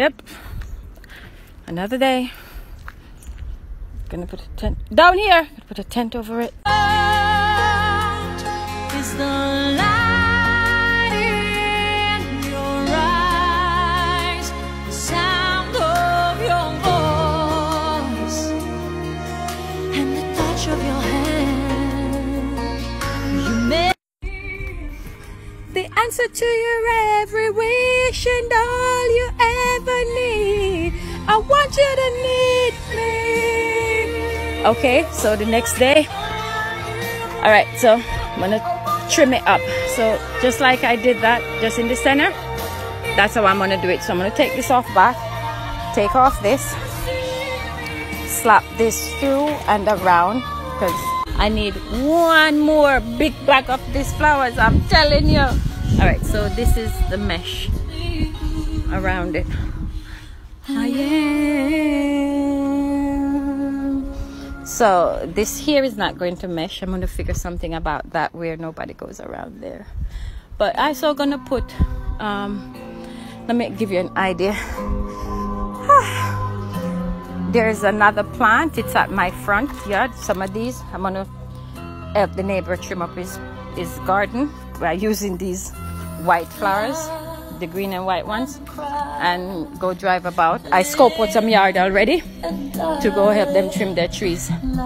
Yep. Another day. Gonna put a tent down here. Gonna put a tent over it. Is the light in your eyes, the sound of your voice, and the touch of your hand. You make the answer to your every wish and all you ever need. I want you to need me. Okay, so the next day. All right, so I'm gonna trim it up. So just like I did that just in the center, that's how I'm gonna do it. So I'm gonna take this off back, take off this, slap this through and around, because I need one more big block of these flowers, I'm telling you. All right, so this is the mesh around it. I am. So this here is not going to mesh. I'm going to figure something about that where nobody goes around there. But I also going to put, let me give you an idea. There's another plant. It's at my front yard. Some of these, I'm going to help the neighbor trim up his garden by using these white flowers, the green and white ones, and go drive about. I scope out some yard already to go help them trim their trees.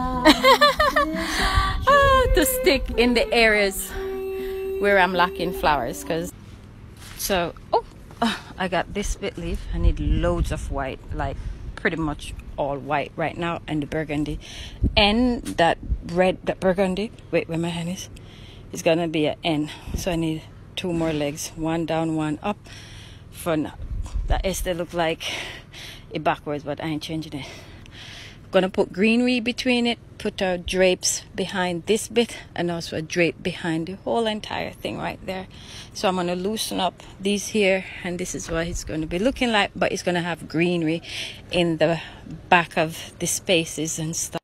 To stick in the areas where I'm lacking flowers. So I got this bit leaf. I need loads of white, like pretty much all white right now, and the burgundy, and that red, that burgundy, wait, where my hand is gonna be an N. So I need 2 more legs, 1 down, 1 up. For now, that still look like it backwards, but I ain't changing it. Gonna put greenery between it, put our drapes behind this bit, and also a drape behind the whole entire thing right there. So I'm gonna loosen up these here, and this is what it's going to be looking like, but it's gonna have greenery in the back of the spaces and stuff.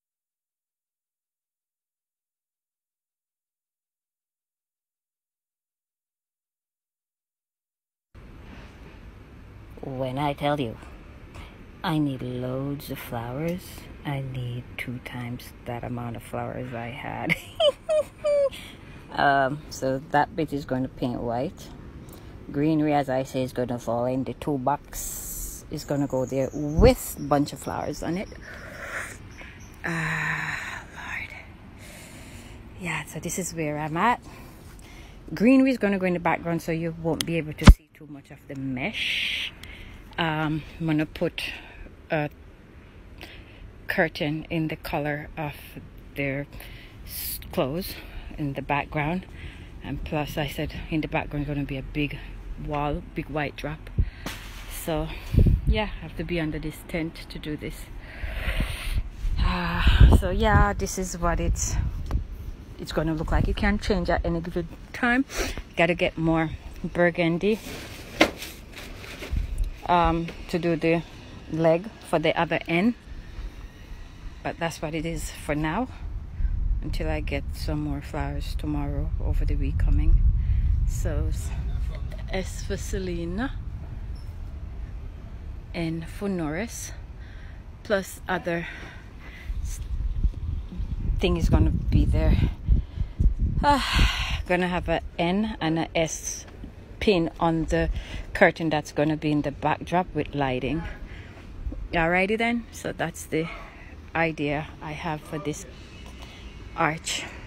When I tell you I need loads of flowers, I need 2 times that amount of flowers I had. So that bit is going to paint white. Greenery, as I say, is going to fall in the toolbox. Is going to go there with a bunch of flowers on it. Lord. Yeah, so this is where I'm at. Greenery is going to go in the background, so you won't be able to see too much of the mesh. I'm going to put a curtain in the color of their clothes in the background, and plus I said in the background going to be a big wall, big white drop. So yeah, I have to be under this tent to do this. So yeah, this is what it's going to look like. You can't change at any given time. Got to get more burgundy to do the leg for the other end, but that's what it is for now, until I get some more flowers tomorrow over the week coming. So S for Selena, N for Norris, plus other thing is gonna be there. Gonna have an N and an S pin on the curtain that's going to be in the backdrop with lighting. Alrighty then, so that's the idea I have for this arch.